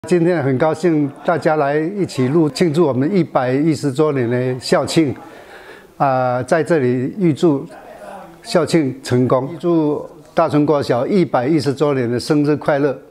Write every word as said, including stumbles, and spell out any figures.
今天很高兴大家来一起录庆祝我们一百一十周年的校庆，啊、呃，在这里预祝校庆成功，祝大春国小一百一十周年的生日快乐！